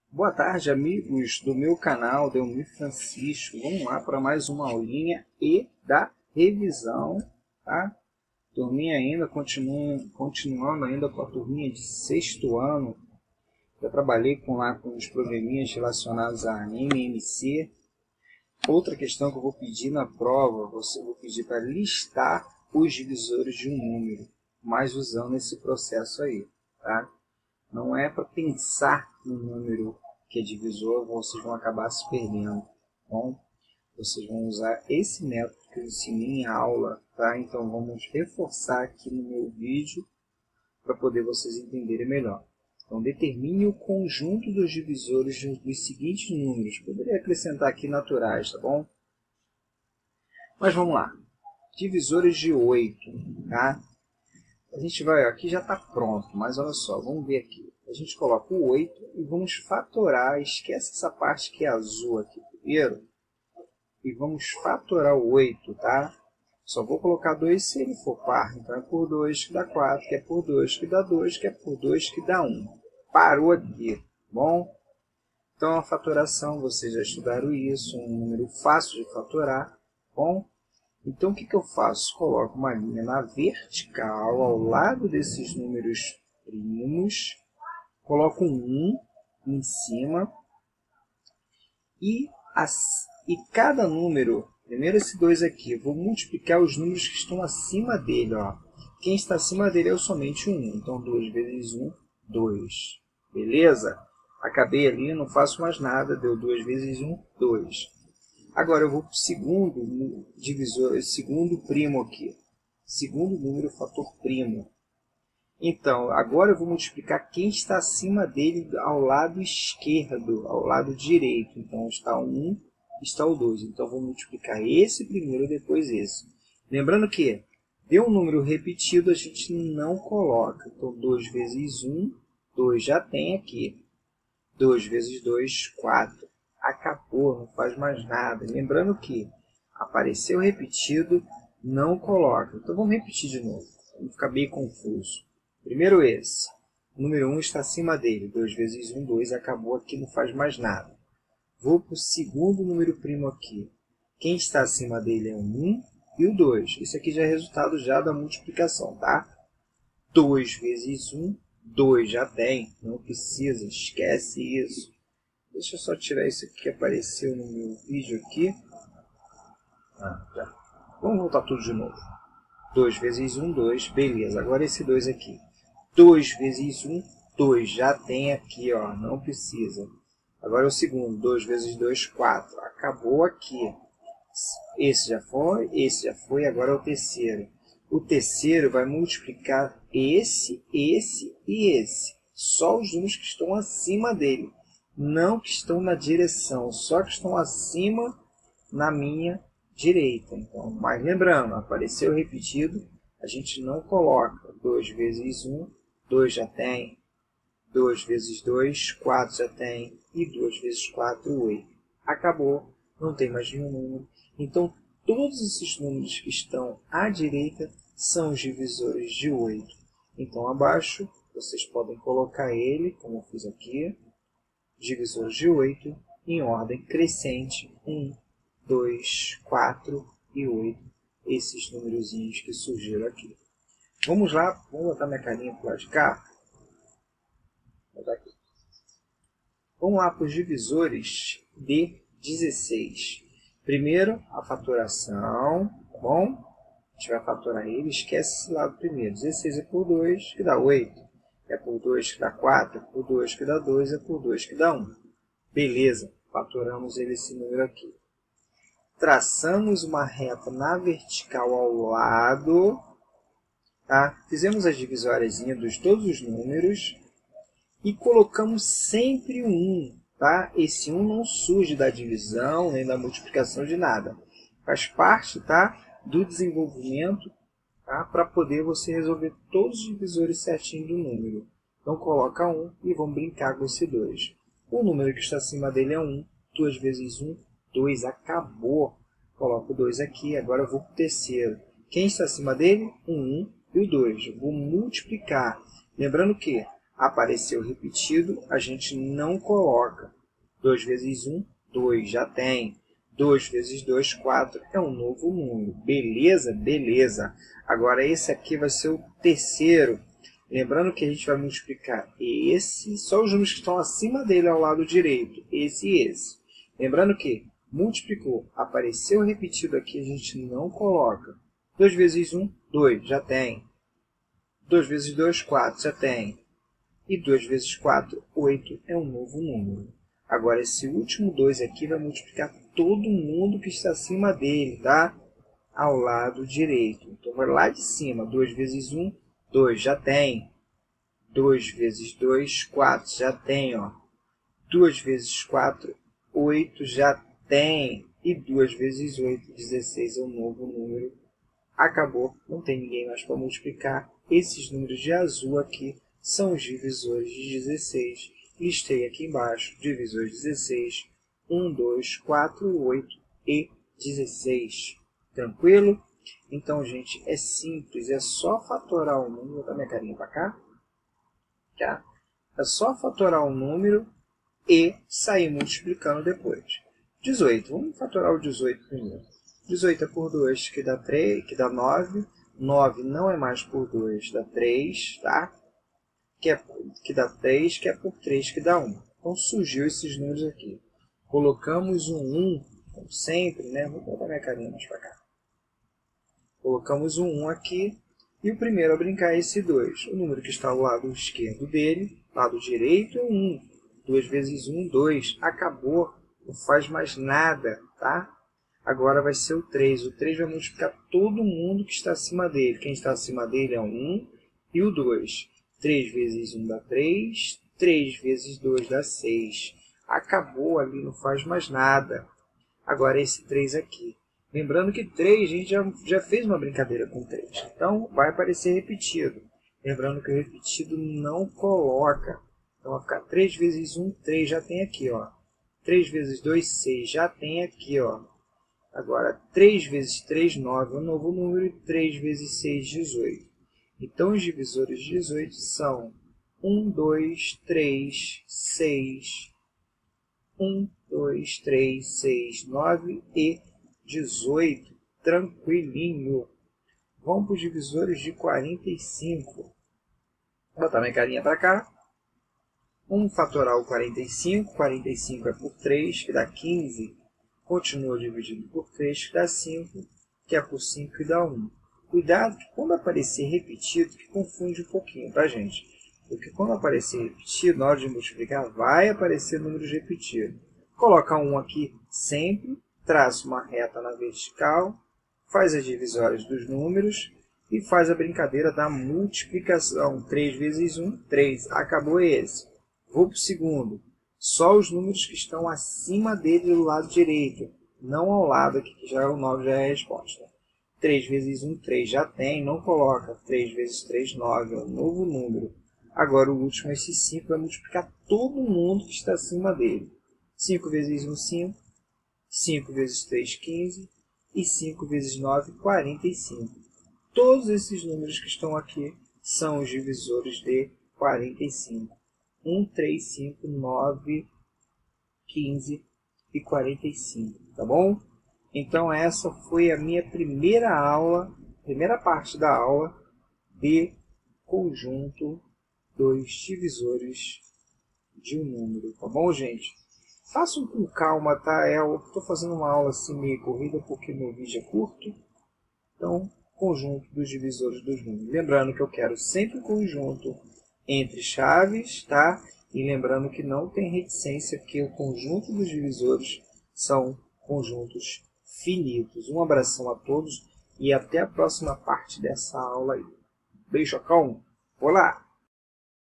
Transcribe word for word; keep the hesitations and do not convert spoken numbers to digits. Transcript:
Boa tarde, amigos do meu canal Delmir Francisco. Vamos lá para mais uma aulinha e da revisão, tá? Turminha ainda, continuando, continuando ainda com a turminha de sexto ano. Eu trabalhei com lá com os programinhas relacionados a anime, M C. Outra questão que eu vou pedir na prova, você vou pedir para listar os divisores de um número, mas usando esse processo aí, tá? Não é para pensar no número que é divisor, vocês vão acabar se perdendo. Bom, vocês vão usar esse método que eu ensinei em aula, tá? Então vamos reforçar aqui no meu vídeo para poder vocês entenderem melhor. Então determine o conjunto dos divisores dos seguintes números. Poderia acrescentar aqui naturais, tá bom? Mas vamos lá. Divisores de oito, tá? A gente vai, aqui já está pronto, mas olha só, vamos ver aqui. A gente coloca o oito e vamos fatorar, esquece essa parte que é azul aqui primeiro, e vamos fatorar o oito, tá? Só vou colocar dois se ele for par, então é por dois que dá quatro, que é por dois que dá dois, que é por dois que dá um. Parou aqui, bom? Então a fatoração, vocês já estudaram isso, um número fácil de fatorar, bom? Então, o que, que eu faço? Coloco uma linha na vertical, ao lado desses números primos, coloco um um em cima, e, as, e cada número, primeiro esse dois aqui, eu vou multiplicar os números que estão acima dele. Ó. Quem está acima dele é somente um, então dois vezes um, dois. Beleza? Acabei ali, não faço mais nada, deu dois vezes um, dois. Agora eu vou para o segundo divisor, segundo primo aqui. Segundo número, fator primo. Então, agora eu vou multiplicar quem está acima dele ao lado esquerdo, ao lado direito. Então, está o um, está o dois. Então, eu vou multiplicar esse primeiro, depois esse. Lembrando que, deu um número repetido, a gente não coloca. Então, dois vezes um, dois já tem aqui. dois vezes dois, quatro. Acabou, não faz mais nada. Lembrando que apareceu repetido, não coloca. Então vamos repetir de novo, não ficar bem confuso. Primeiro esse, o número um está acima dele, dois vezes um, dois, acabou aqui, não faz mais nada. Vou para o segundo número primo aqui. Quem está acima dele é o um e o dois. Isso aqui já é resultado já da multiplicação, tá? dois vezes um, dois já tem, não precisa, esquece isso. Deixa eu só tirar isso aqui que apareceu no meu vídeo aqui. Ah, já. Vamos voltar tudo de novo. dois vezes um, dois. Beleza, agora esse dois aqui. dois vezes um, dois. Já tem aqui, ó, não precisa. Agora é o segundo. dois vezes dois, quatro. Acabou aqui. Esse já foi, esse já foi, agora é o terceiro. O terceiro vai multiplicar esse, esse e esse. Só os números que estão acima dele. Não que estão na direção, só que estão acima na minha direita. Então, mas lembrando, apareceu repetido, a gente não coloca dois vezes um, dois já tem, dois vezes dois, quatro já tem, e dois vezes quatro, oito. Acabou, não tem mais nenhum número. Então, todos esses números que estão à direita são os divisores de oito. Então, abaixo, vocês podem colocar ele, como eu fiz aqui, divisores de oito em ordem crescente, um, dois, quatro e oito, esses númerozinhos que surgiram aqui. Vamos lá, vamos botar minha carinha para o lado de cá. Vou botar aqui. Vamos lá para os divisores de dezesseis. Primeiro, a fatoração, tá bom? A gente vai fatorar ele, esquece esse lado primeiro. dezesseis é por dois, que dá oito. É por dois que dá quatro, é por dois que dá dois, é por dois que dá um. Beleza, fatoramos ele esse número aqui. Traçamos uma reta na vertical ao lado. Tá? Fizemos as divisóriazinhas de todos os números. E colocamos sempre o um. Tá? Esse um não surge da divisão, nem da multiplicação de nada. Faz parte, tá, do desenvolvimento, tá, para poder você resolver todos os divisores certinho do número. Então, coloca um e vamos brincar com esse dois. O número que está acima dele é um. dois vezes um, dois. Acabou. Coloco o dois aqui. Agora eu vou para o terceiro. Quem está acima dele? O um e o dois. Eu vou multiplicar. Lembrando que Apareceu repetido, a gente não coloca. dois vezes um, dois, já tem. dois vezes dois, quatro, é um novo número. Beleza? Beleza. Agora esse aqui vai ser o terceiro. Lembrando que a gente vai multiplicar esse, só os números que estão acima dele ao lado direito. Esse e esse. Lembrando que multiplicou, apareceu repetido aqui, a gente não coloca. dois vezes um, dois, já tem. dois vezes dois, quatro, já tem. E dois vezes quatro, oito, é um novo número. Agora, esse último dois aqui vai multiplicar todo mundo que está acima dele, tá? Ao lado direito. Então, vai lá de cima. dois vezes um, dois, já tem. dois vezes dois, quatro, já tem, ó. duas vezes quatro, oito, já tem. E duas vezes oito, dezesseis, é um novo número. Acabou, não tem ninguém mais para multiplicar. Esses números de azul aqui são os divisores de dezesseis. Listei aqui embaixo, divisores dezesseis, um, dois, quatro, oito e dezesseis. Tranquilo? Então, gente, é simples, é só fatorar o número. Vou dar minha carinha para cá. Tá? É só fatorar o número e sair multiplicando depois. dezoito, vamos fatorar o dezoito primeiro. dezoito é por dois, que dá, três, que dá nove. nove não é mais por dois, dá três, tá? Que, é, que dá três, que é por três, que dá um. Então, surgiu esses números aqui. Colocamos um um, como sempre, né? Vou botar minha carinha mais para cá. Colocamos um um aqui, e o primeiro a brincar é esse dois. O número que está ao lado esquerdo dele, lado direito, é um. dois vezes um, dois. Acabou, não faz mais nada, tá? Agora vai ser o três. O três vai multiplicar todo mundo que está acima dele. Quem está acima dele é o um e o dois. três vezes um dá três. três vezes dois dá seis. Acabou ali, não faz mais nada. Agora esse três aqui. Lembrando que três, a gente já, já fez uma brincadeira com três. Então, vai aparecer repetido. Lembrando que o repetido não coloca. Então, vai ficar três vezes um, três. Já tem aqui, ó. três vezes dois, seis. Já tem aqui, ó. Agora, três vezes três, nove. É um novo número. E três vezes seis, dezoito. Então, os divisores de dezoito são um, dois, três, seis. um, dois, três, seis, nove e dezoito. Tranquilinho. Vamos para os divisores de quarenta e cinco. Vou botar minha carinha para cá. um fatoral quarenta e cinco. quarenta e cinco é por três, que dá quinze. Continua dividido por três, que dá cinco, que é por cinco, que dá um. Cuidado que quando aparecer repetido, que confunde um pouquinho, tá, gente? Porque quando aparecer repetido, na hora de multiplicar, vai aparecer números repetidos. Coloca um aqui sempre, traça uma reta na vertical, faz as divisórias dos números e faz a brincadeira da multiplicação. três vezes um, três. Acabou esse. Vou para o segundo. Só os números que estão acima dele do lado direito, não ao lado aqui, que já é o nove, já é a resposta. três vezes um, três. Já tem, não coloca. três vezes três, nove. É um novo número. Agora o último, esse cinco, vai multiplicar todo mundo que está acima dele. cinco vezes um, cinco. cinco vezes três, quinze. E cinco vezes nove, quarenta e cinco. Todos esses números que estão aqui são os divisores de quarenta e cinco. um, três, cinco, nove, quinze e quarenta e cinco. Tá bom? Então essa foi a minha primeira aula, primeira parte da aula de conjunto dos divisores de um número. Tá bom, gente? Façam com calma, tá? Eu estou fazendo uma aula assim meio corrida porque meu vídeo é curto. Então, conjunto dos divisores dos números. Lembrando que eu quero sempre conjunto entre chaves, tá? E lembrando que não tem reticência, que o conjunto dos divisores são conjuntos finitos. Um abração a todos e até a próxima parte dessa aula aí. Beijocão! Olá!